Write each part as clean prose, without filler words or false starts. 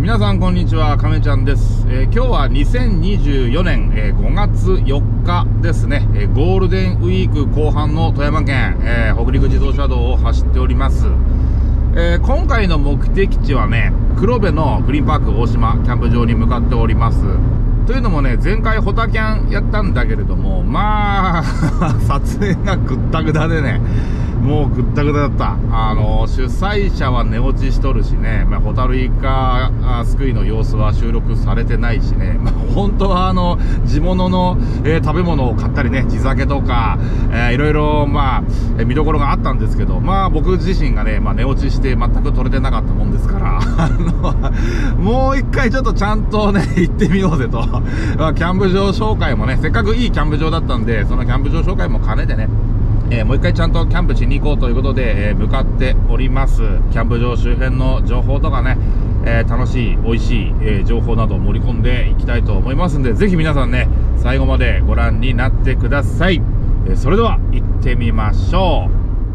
皆さんこんにちは、亀ちゃんです。今日は2024年、5月4日ですね、ゴールデンウィーク後半の富山県、北陸自動車道を走っております。今回の目的地はね、黒部のグリーンパーク大島キャンプ場に向かっております。というのもね、前回ホタキャンやったんだけれども、まあ撮影がぐったぐたでね、もうぐったぐただった。主催者は寝落ちしとるしね、ホタルイカすくいの様子は収録されてないしね、本当は地物の、食べ物を買ったりね、地酒とか、いろいろ見どころがあったんですけど、僕自身がね、寝落ちして全く撮れてなかったもんですからもう一回ちょっとちゃんとね行ってみようぜとキャンプ場紹介もね、せっかくいいキャンプ場だったんで、そのキャンプ場紹介も兼ねてね、もう一回ちゃんとキャンプしに行こうということで、向かっております。キャンプ場周辺の情報とかね、楽しい美味しい、情報などを盛り込んでいきたいと思いますんで、ぜひ皆さんね最後までご覧になってください。それでは行ってみましょう。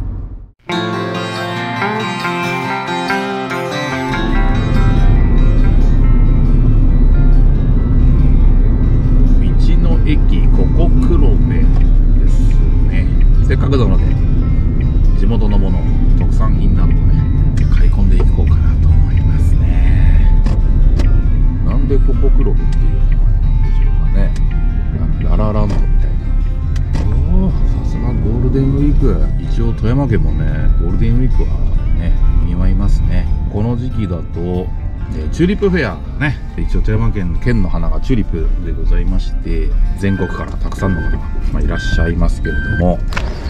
道の駅ここ黒部ですね。せっかくなので地元のもの、特産品などをね買い込んでいこうかなと思いますね。なんでここ黒部っていう名前なんでしょうかね。ララランドみたいな。さすがゴールデンウィーク。一応富山県もねゴールデンウィークはねにぎわいますね。この時期だとチューリップフェアね、一応富山県の花がチューリップでございまして、全国からたくさんの方が、いらっしゃいますけれども、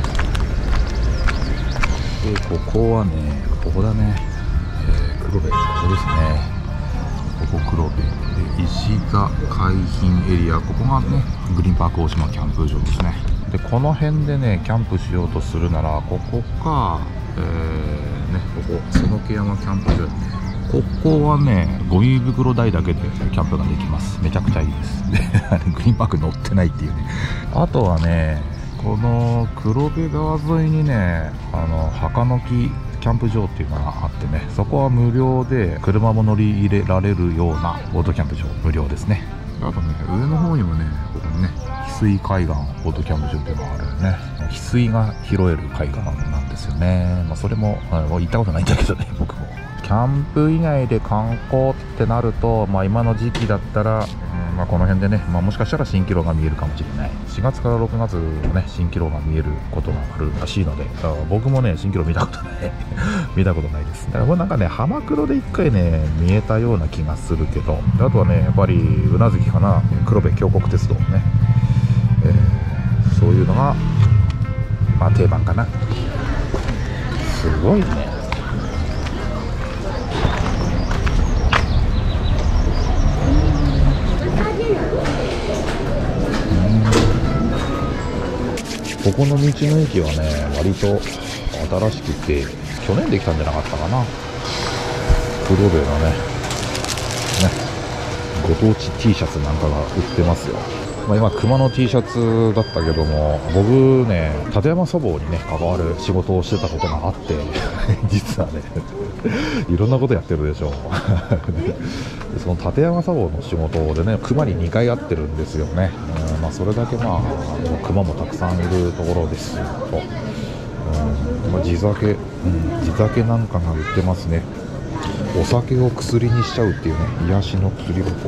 ここはね、ここだね、黒部、ここですね。ここ黒部で石田海浜エリア、ここがねグリーンパーク大島キャンプ場ですね。でこの辺でねキャンプしようとするならここか、ここ瀬の毛山キャンプ場ね。ここはねゴミ袋代だけでキャンプができます。めちゃくちゃいいですでグリーンパーク乗ってないっていうね。あとはねこの黒部川沿いにね墓の木キャンプ場っていうのがあってね、そこは無料で車も乗り入れられるようなオートキャンプ場無料ですね。あとね上の方にもねここにね翡翠海岸オートキャンプ場っていうのがあるよね。翡翠が拾える海岸なんですよね。それも行ったことないんだけどね僕も。キャンプ以外で観光ってなると、今の時期だったら、この辺でね、もしかしたら蜃気楼が見えるかもしれない。4月から6月のね蜃気楼が見えることがあるらしいので、僕もね蜃気楼見たことない見たことないです。だからこれなんかね浜黒で1回ね見えたような気がするけど、あとはねやっぱり宇奈月かな、黒部峡谷鉄道ね、そういうのが定番かな。すごいね。ここの道の駅はね割と新しくて去年できたんじゃなかったかな。黒部のねご当地 T シャツなんかが売ってますよ。今熊の T シャツだったけども、僕ね立山そぼうにね関わる仕事をしてたことがあって実はねいろんなことやってるでしょでその立山そぼうの仕事でね熊に2回会ってるんですよね。それだけ熊もたくさんいるところですと、地酒なんかが売ってますね。お酒を薬にしちゃうっていうね癒しの薬箱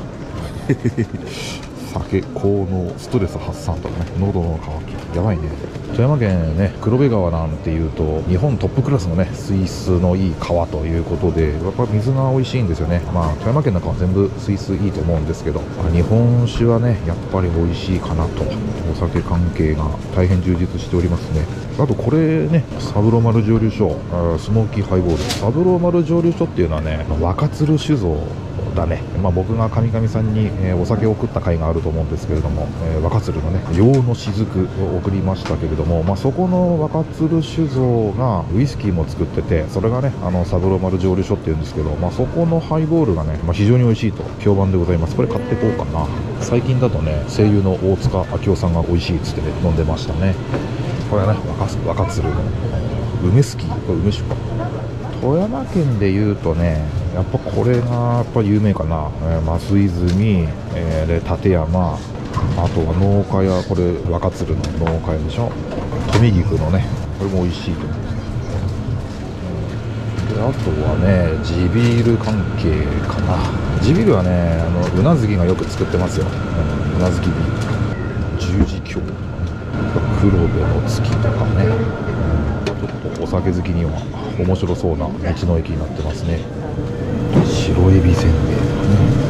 酒、効能、ストレス発散とかね、喉の渇き、やばいね。富山県ね、黒部川なんていうと日本トップクラスのね水質のいい川ということで、やっぱり水が美味しいんですよね。富山県なんかは全部水質いいと思うんですけど、日本酒はねやっぱり美味しいかなと。お酒関係が大変充実しておりますね。あとこれね、三郎丸蒸留所スモーキーハイボール。三郎丸蒸留所っていうのはね若鶴酒造だね。僕が神々さんに、お酒を送った回があると思うんですけれども、若鶴のね洋の雫を送りましたけれども、そこの若鶴酒造がウイスキーも作ってて、それがね三郎丸蒸留所っていうんですけど、そこのハイボールがね、非常に美味しいと評判でございます。これ買っていこうかな。最近だとね声優の大塚明夫さんが美味しいっつってね飲んでましたね。これはね若鶴の梅スキー、これ梅酒か。 富山県でいうとね、やっぱこれがやっぱ有名かな。増泉、で立山、あとは農家屋、これ若鶴の農家屋でしょ。富菊のね、これも美味しいと思う。であとはね、地ビール関係かな。地ビールはね、うなずきがよく作ってますよ。うなずきビール、十字峡とかね、黒部の月とかね、ちょっとお酒好きには面白そうな道の駅になってますね。白エビせんべいとかね。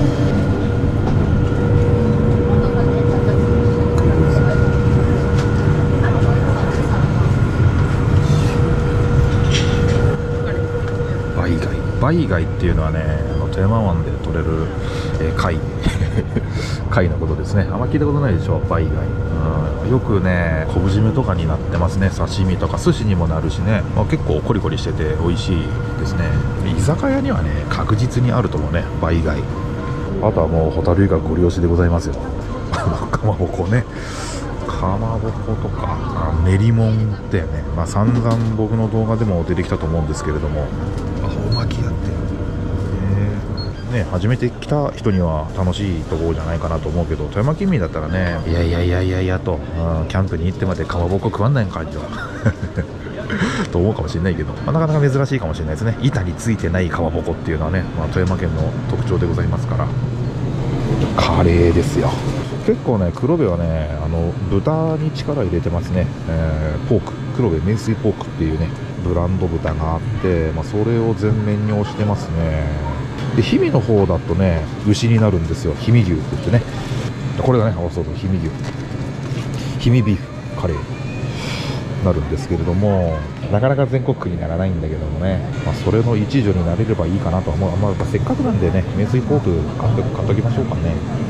バイ貝っていうのはね、富山湾で取れる、貝貝のことですね。あんま聞いたことないでしょ、バイ貝。よくね、昆布締めとかになってますね。刺身とか寿司にもなるしね、結構コリコリしてて美味しいですね。居酒屋にはね、確実にあると思うね、バイ貝。あとはもうホタルイカご利用しでございますよ。かまぼこね、かまぼことか練りもんってね、散々僕の動画でも出てきたと思うんですけれども、お巻きやってる、初めて来た人には楽しいところじゃないかなと思うけど、富山県民だったらね、いやと、キャンプに行ってまでかまぼこ食わんないんかいとと思うかもしれないけど、なかなか珍しいかもしれないですね。板についてないかまぼこっていうのはね、富山県の特徴でございますから。カレーですよ。結構ね、黒部はね、豚に力入れてますね。ポーク、黒部名水ポークっていうね、ブランド豚があって、それを前面に押してますね。で、氷見の方だとね、牛になるんですよ。氷見牛って言ってね。これがね、そう、氷見牛、氷見ビーフカレーになるんですけれども、なかなか全国区にならないんだけどもね、それの一助になれればいいかなとは思う。やっぱせっかくなんでね、名水ポーク買っときましょうかね。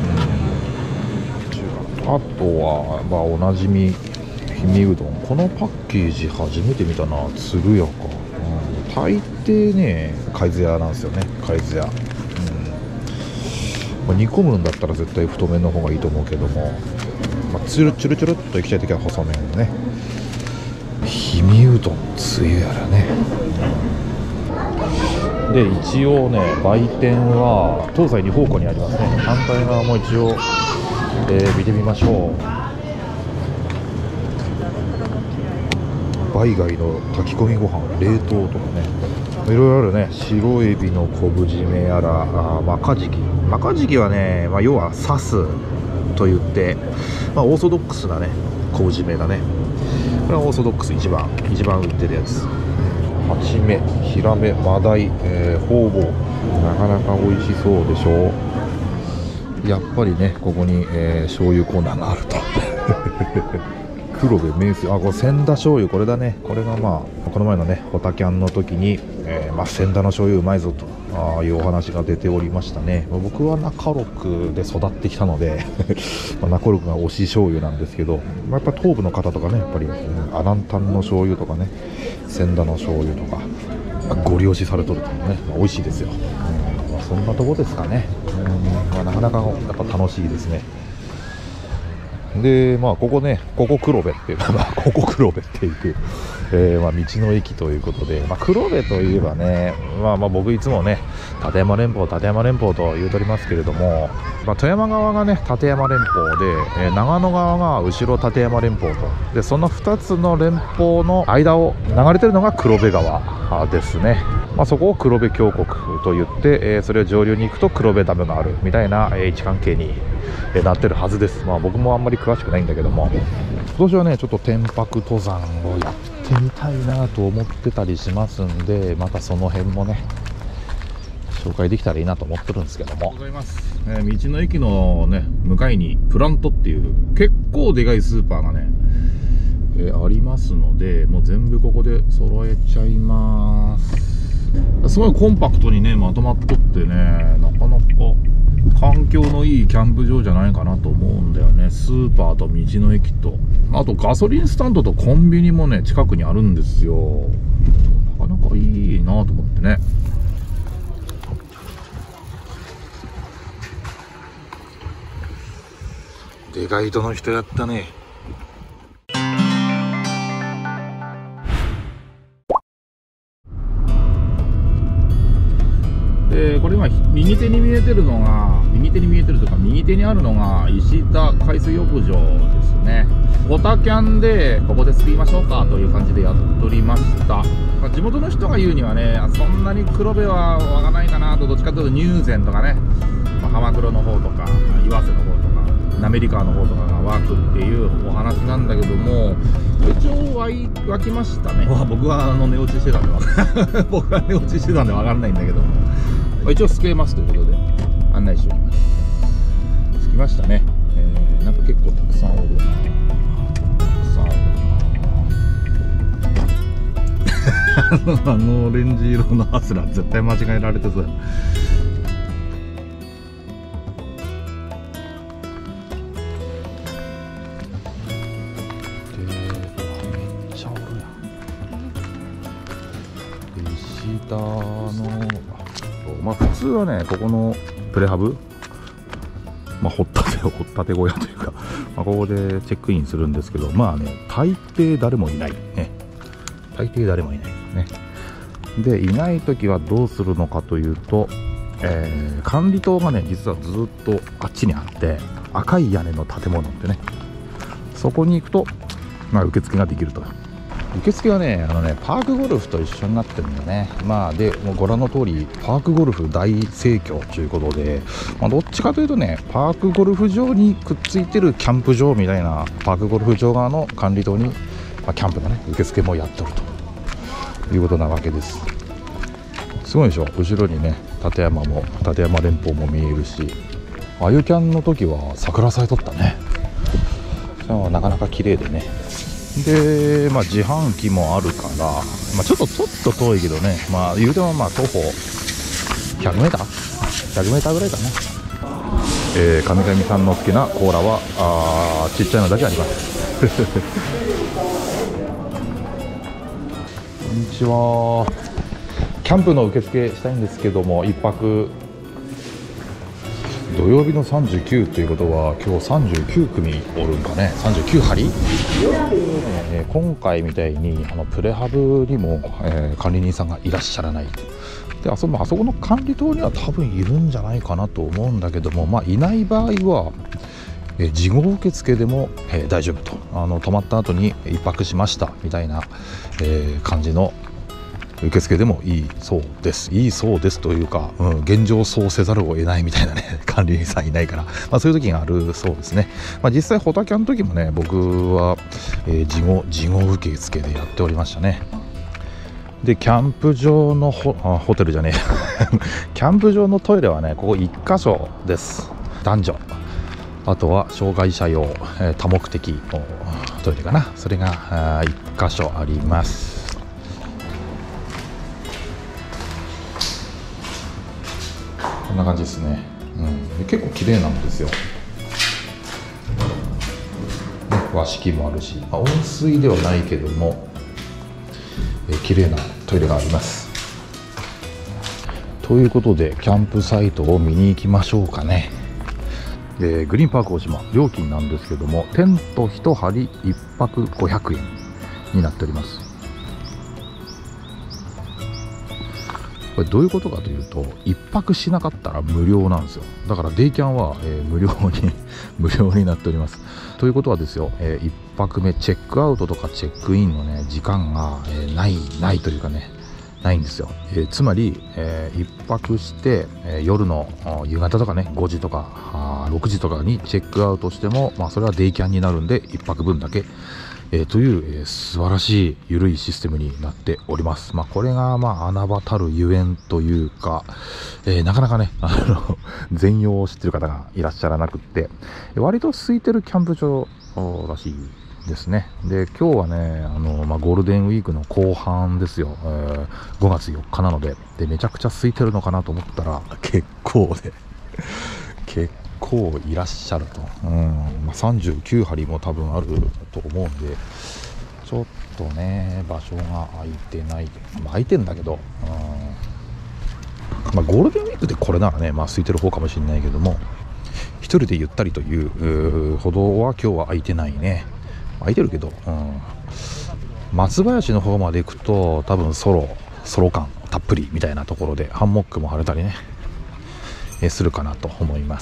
あとは、おなじみ氷見うどん。このパッケージ初めて見たな。鶴屋か、大抵ね海津屋なんですよね。海津屋、煮込むんだったら絶対太麺の方がいいと思うけども、チュルチュルっといきたいときは細麺でね。氷見うどんつゆやらね、で一応ね、売店は東西2方向にありますね。反対側も一応、見てみましょう。バイ貝の炊き込みご飯、冷凍とかね、いろいろあるね。白エビの昆布締めやら、マカジキはね、要は刺すと言って、オーソドックスなね昆布締めだね。これはオーソドックス一番売ってるやつ。ハチメ、ヒラメ、マダイ、ホウボウ、なかなか美味しそうでしょう。やっぱりね、ここに、醤油コーナーがあると。黒部名水、これ千田醤油、これだね。これがこの前のねホタキャンの時に、千田の醤油うまいぞというお話が出ておりましたね。僕は中六で育ってきたので中六が推し醤油なんですけど、やっぱ東部の方とかね、やっぱり、阿南丹の醤油とかね、千田の醤油とかご利用しされとるとね、美味しいですよ。そんなとこですかね。なかなかやっぱ楽しいですね。でここ黒部っていうここ黒部っていう、道の駅ということで、黒部といえばね、僕いつもね立山連峰と言うとりますけれども、富山側がね立山連峰で、長野側が後ろ立山連峰と、でその2つの連峰の間を流れてるのが黒部川ですね。そこを黒部峡谷と言って、それを上流に行くと黒部ダムがあるみたいな、位置関係になってるはずです。僕もあんまり詳しくないんだけども、今年はねちょっと天白登山をやってみたいなと思ってたりしますんで、またその辺もね紹介できたらいいなと思ってるんですけども。道の駅のね向かいにプラントっていう結構でかいスーパーがね、ありますので、もう全部ここで揃えちゃいます。すごいコンパクトにねまとまっとってね、なかなか環境のいいキャンプ場じゃないかなと思うんだよね。スーパーと道の駅と、あとガソリンスタンドとコンビニもね近くにあるんですよ。なかなかいいなと思ってね。でかい人の人やったね。 でこれ今右手に見えてるというか、右手にあるのが石田海水浴場ですね。ホタキャンでここで釣りましょうかという感じでやっとりました。地元の人が言うにはね、そんなに黒部は湧がないかなと、どっちかというと入善とかね、浜黒の方とか岩瀬の方とか滑川の方とかが湧くっていうお話なんだけども、一応湧きましたね。僕は寝落ちしてたんで僕は寝落ちしてたんで分かんないんだけども、一応救えますということで案内しております。着きましたね。なんか結構たくさんおるな。オレンジ色のハスラー絶対間違えられてそう。石田の普通はね、ここのプレハブ、掘ったて小屋というか、ここでチェックインするんですけど、大抵誰もいないね。で、いない時はどうするのかというと、管理棟がね、実はずっとあっちにあって、赤い屋根の建物ってね、そこに行くと、受付ができると。受付はね、パークゴルフと一緒になってるんだよね。でもうご覧の通りパークゴルフ大盛況ということで、どっちかというとね、パークゴルフ場にくっついてるキャンプ場みたいな、パークゴルフ場側の管理棟に、キャンプのね受付もやっとるということなわけです。すごいでしょ。後ろにね、立山連峰も見えるし、あゆキャンの時は桜咲いとったね。なかなか綺麗でね。で、自販機もあるから、ちょっと遠いけどね、言うても徒歩 100m ぐらいかな。神々さんの好きなコーラはちっちゃいのだけありますこんにちは。キャンプの受付したいんですけども、1泊土曜日の39ということは、今日39組おるんかね。39張、今回みたいにプレハブにも、管理人さんがいらっしゃらないで、あそこの管理棟には多分いるんじゃないかなと思うんだけども、いない場合は、事後受付でも、大丈夫と、泊まった後に1泊しましたみたいな、感じの受付でもいいそうです。というか、現状そうせざるを得ないみたいなね、管理人さんいないから、そういう時があるそうですね。実際ホタキャンの時もね、僕は、事後受付でやっておりましたね。で、キャンプ場のホテルじゃねえキャンプ場のトイレはね、ここ1箇所です。男女、あとは障害者用、多目的のトイレかな。それが1箇所あります。こんな感じですね。結構綺麗なんですよ。和式もあるし、温水ではないけども、綺麗なトイレがあります。ということで、キャンプサイトを見に行きましょうかね。グリーンパーク大島、料金なんですけども、テント1張1泊500円になっております。これどういうことかというと、1泊しなかったら無料なんですよ。だからデイキャンは、無料になっております。ということはですよ、1泊目チェックアウトとかチェックインのね時間が、ないというかね、ないんですよ。つまり、1泊して、夜の夕方とかね、5時とか6時とかにチェックアウトしても、それはデイキャンになるんで1泊分だけ、という、素晴らしい緩いシステムになっております。これが穴場たるゆえんというか、なかなかね全容を知ってる方がいらっしゃらなくって、割と空いてるキャンプ場らしいですね。で、今日はね、ゴールデンウィークの後半ですよ。5月4日なので、めちゃくちゃ空いてるのかなと思ったら、結構いらっしゃると。39張も多分あると思うんで、ちょっとね場所が空いてない。空いてんだけど、ゴールデンウィークでこれならね、空いてる方かもしれないけども、一人でゆったりというほどは今日は空いてないね。空いてるけど、松林の方まで行くと多分ソロ感たっぷりみたいなところでハンモックも張れたりね、するかなと思います。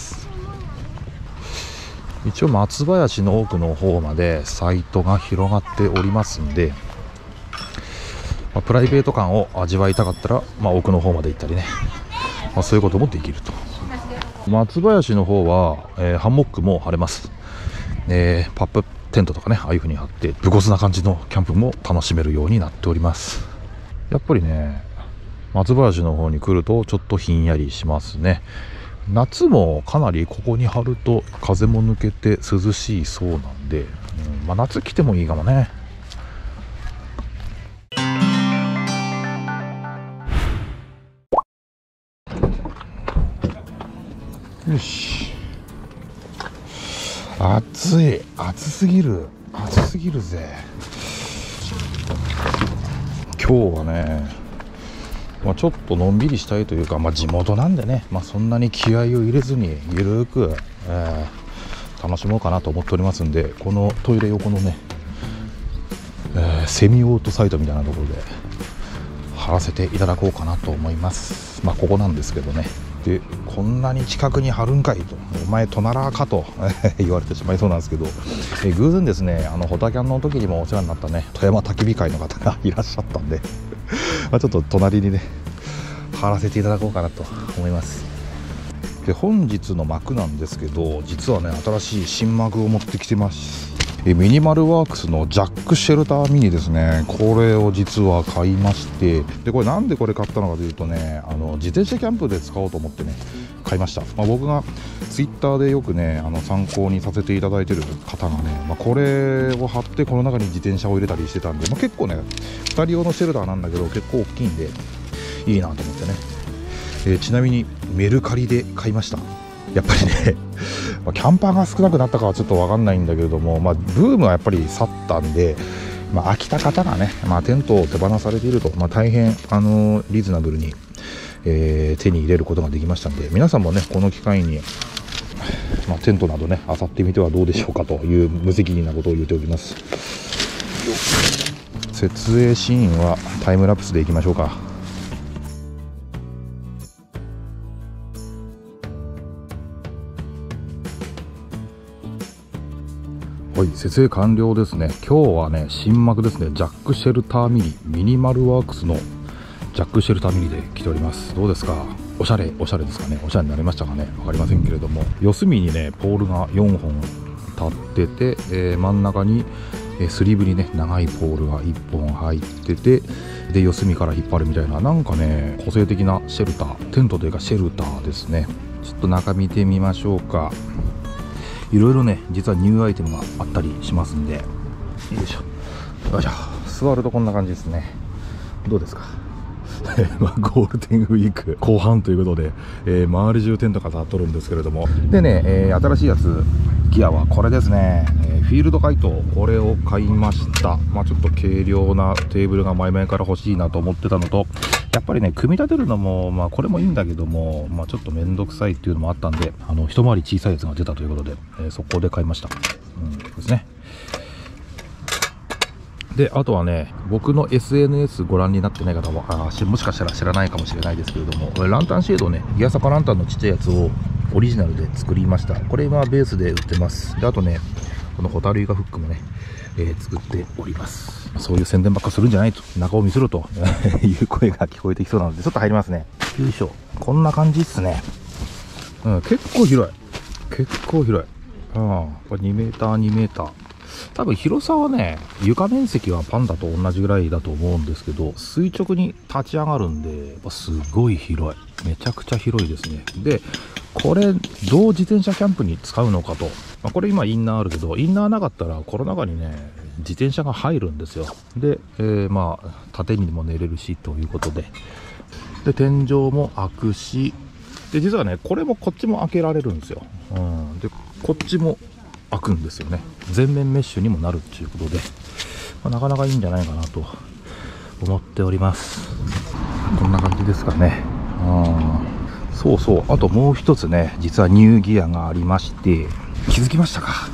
一応松林の奥の方までサイトが広がっておりますんで、プライベート感を味わいたかったら、奥の方まで行ったりね、そういうこともできると。松林の方は、ハンモックも張れます。パップテントとかね、ああいう風に張って武骨な感じのキャンプも楽しめるようになっております。やっぱりね、松林の方に来るとちょっとひんやりしますね。夏もかなりここに張ると風も抜けて涼しいそうなんで、夏来てもいいかもね。よし、暑い、暑すぎるぜ。今日はね、ちょっとのんびりしたいというか、地元なんでね、そんなに気合を入れずにゆるく、楽しもうかなと思っておりますんで、このトイレ横のね、セミオートサイトみたいなところで貼らせていただこうかなと思います。ここなんですけどね。で、こんなに近くに貼るんかいと、お前トナラーかと言われてしまいそうなんですけど、偶然ですね、ホタキャンの時にもお世話になったね、富山焚き火会の方がいらっしゃったんでちょっと隣にね貼らせていただこうかなと思います。で、本日の幕なんですけど、実はね、新しい新幕を持ってきてます。ミニマルワークスのジャックシェルターミニですね。これを実は買いまして、でこれなんでこれ買ったのかというとね、自転車キャンプで使おうと思ってね買いました。僕がツイッターでよくね参考にさせていただいてる方がね、これを貼ってこの中に自転車を入れたりしてたんで、結構ね2人用のシェルターなんだけど結構大きいんでいいなと思ってね、ちなみにメルカリで買いました。やっぱりねキャンパーが少なくなったかはちょっと分かんないんだけれども、ブームはやっぱり去ったんで、飽きた方がね、テントを手放されていると、大変リーズナブルに、手に入れることができましたんで、皆さんもねこの機会に、テントなどね漁ってみてはどうでしょうかという無責任なことを言っておきます。設営シーンはタイムラプスでいきましょうか。はい、設営完了ですね。今日はね新幕ですね。ジャックシェルターミニ、ミニマルワークスのジャックシェルターミニで来ております。どうですか、おしゃれですかね。おしゃれになりましたかね、分かりませんけれども、四隅にねポールが4本立ってて、真ん中にスリーブにね長いポールが1本入ってて、で四隅から引っ張るみたいな、なんかね個性的なシェルター、テントというかシェルターですね。ちょっと中見てみましょうか。いろいろね実はニューアイテムがあったりしますんで、よいしょよいしょ。座るとこんな感じですね。どうですかゴールデンウィーク後半ということで、周り中テントが立っとるんですけれども、でね、新しいやつギアはこれですね、フィールドカイト、これを買いました。ちょっと軽量なテーブルが前々から欲しいなと思ってたのと、やっぱりね組み立てるのもこれもいいんだけども、ちょっと面倒くさいっていうのもあったんで、一回り小さいやつが出たということで、速攻で買いました、ですね。で、あとはね、僕の SNS ご覧になってない方はもしかしたら知らないかもしれないですけれども、ランタンシェードね、ギアサカランタンのちっちゃいやつをオリジナルで作りました。これ今ベースで売ってます。で、あとねこのホタルイカフックもね、作っております。そういう宣伝ばっかするんじゃないと、中を見せろという声が聞こえてきそうなので、ちょっと入りますね。よいしょ。こんな感じっすね。結構広い、これ2メーター2メーター、多分広さはね床面積はパンダと同じぐらいだと思うんですけど、垂直に立ち上がるんでやっぱすごい広い、めちゃくちゃ広いですね。でこれどう自転車キャンプに使うのかと、これ今インナーあるけど、インナーなかったらこの中にね自転車が入るんですよ。で、縦にも寝れるしということで、天井も開くし、で実はねこれもこっちも開けられるんですよ。でこっちも開くんですよね。全面メッシュにもなるっていうことで、なかなかいいんじゃないかなと思っております。こんな感じですかね。そうそう、あともう一つね実はニューギアがありまして、気づきましたか。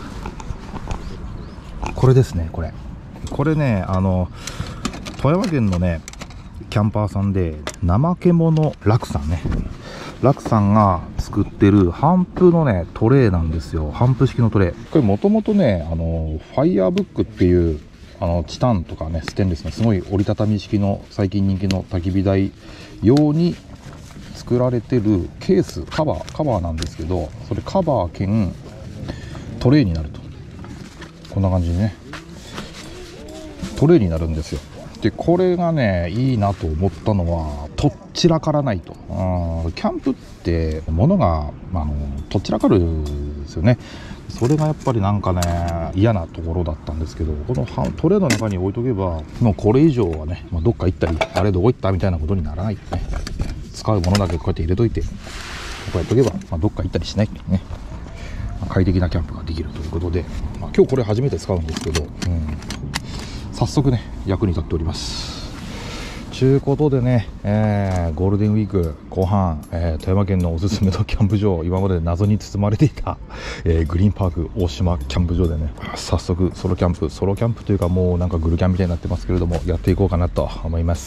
これですね。これね富山県のねキャンパーさんで、怠け者楽さんね、楽さんが作ってる帆布のねトレーなんですよ。帆布式のトレー。これもともとねファイヤーブックっていうチタンとかねステンレスのすごい折りたたみ式の最近人気の焚き火台用に作られてるケースカバーなんですけど、それカバー兼トレーになると、こんな感じにねトレーになるんですよ。でこれがねいいなと思ったのは、とっちらからないと。キャンプって物が、とっちらかるんですよね。それがやっぱりなんかね嫌なところだったんですけど、このトレーの中に置いとけばもうこれ以上はね、どっか行ったりあれどこ行ったみたいなことにならないってね。使うものだけこうやって入れといてこうやっとけば、どっか行ったりしないってね、快適なキャンプができるということで、今日これ初めて使うんですけど、早速ね役に立っております。ちゅうことでね、ゴールデンウィーク後半、富山県のおすすめのキャンプ場、今まで謎に包まれていた、グリーンパーク大島キャンプ場でね、早速ソロキャンプというか、もうなんかグルキャンみたいになってますけれども、やっていこうかなと思います。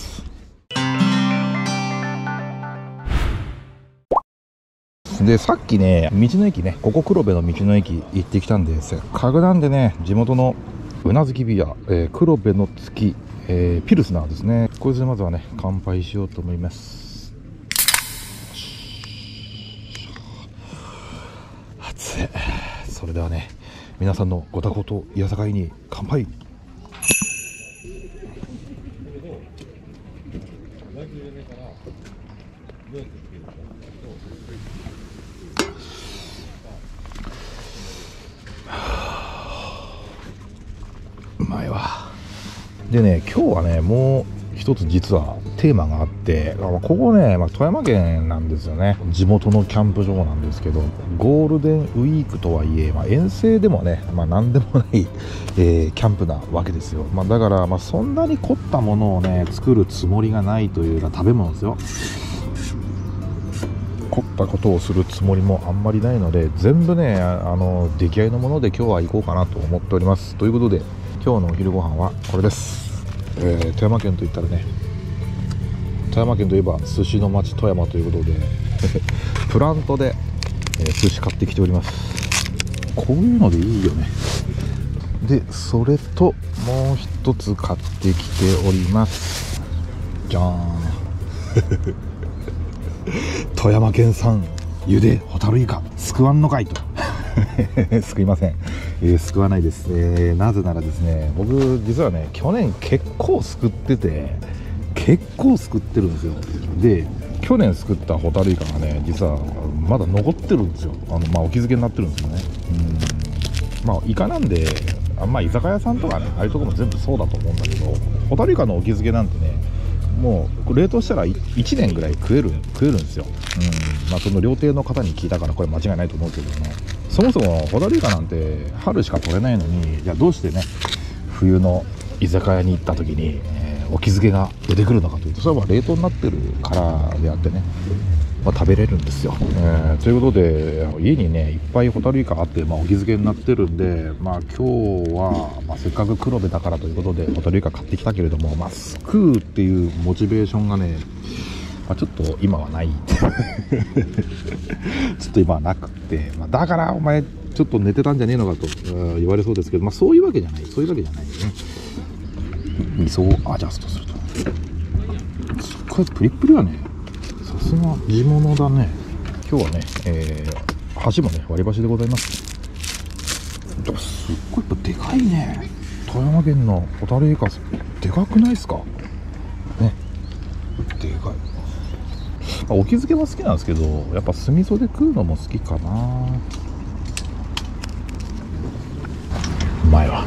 でさっきね道の駅ね、ここ黒部の道の駅行ってきたんで、せっかくなんでね地元のうなずきビア、黒部の月、ピルスナーですね。これでまずはね乾杯しようと思います。熱い。それではね皆さんのご多幸といやさかいに乾杯。うまいわ。でね今日はねもう一つ実はテーマがあって、ここね、富山県なんですよね。地元のキャンプ場なんですけど、ゴールデンウィークとはいえ、遠征でもね、何でもない、キャンプなわけですよ。だからそんなに凝ったものをね作るつもりがないというか、食べ物ですよ。凝ったことをするつもりもあんまりないので、全部ね出来合いのもので今日は行こうかなと思っております。ということで今日のお昼ご飯はこれです。富山県といったらね、富山県といえば寿司の町富山ということでプラントで、寿司買ってきております。こういうのでいいよね。でそれともう一つ買ってきております。じゃーん富山県産ゆでホタルイカ、すくわんのかいとすくいません、すくわないです。なぜならですね、僕実はね去年結構すくってて、結構すくってるんですよ。で去年すくったホタルイカがね実はまだ残ってるんですよ。お気づけになってるんですよね。イカなんで居酒屋さんとかねああいうとこも全部そうだと思うんだけど、ホタルイカのお気づけなんてねもう冷凍したら1年ぐらい食えるんですよ。その料亭の方に聞いたからこれ間違いないと思うけども、そもそもホタルイカなんて春しか取れないのに、じゃあどうしてね冬の居酒屋に行った時に、お気づけが出てくるのかというと、それは冷凍になってるからであってね、食べれるんですよ。ということで家にねいっぱいホタルイカあって、お気づけになってるんで、今日は、せっかく黒部だからということでホタルイカ買ってきたけれども、すくうっていうモチベーションがね、ちょっと今はないちょっと今はなくって、だからお前ちょっと寝てたんじゃねえのかと言われそうですけど、そういうわけじゃない、そういうわけじゃないですね。味噌をアジャストすると、すっごいプリップリはね、さすが地物だね。今日はね、箸もね割り箸でございます。すっごいやっぱでかいね。富山県のホタルイカでかくないですかね。でかい。お気づけは好きなんですけど、やっぱ酢味噌で食うのも好きかな。うまいわ。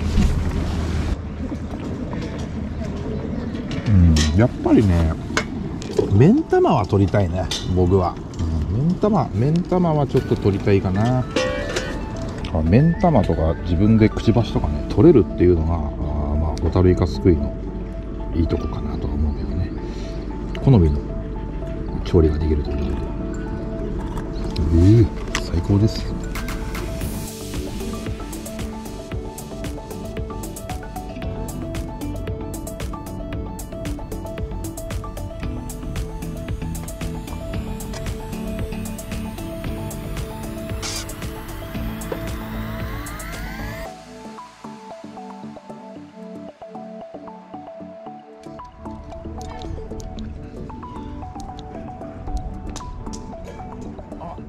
やっぱりね目ん玉は取りたいね、僕は。目ん玉はちょっと取りたいかな。目ん玉とか自分でくちばしとかね取れるっていうのがホタルイカすくいのいいとこかなとは思うけどね。好みの調理ができるということで、最高です。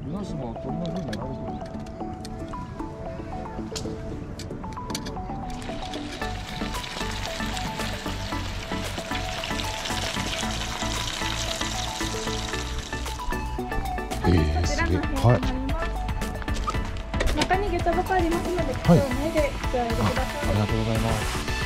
浦島はこんな風になるとすげえ。はい。 中に下駄箱ありますので、 はい。 目でお座りください。 ありがとうございます。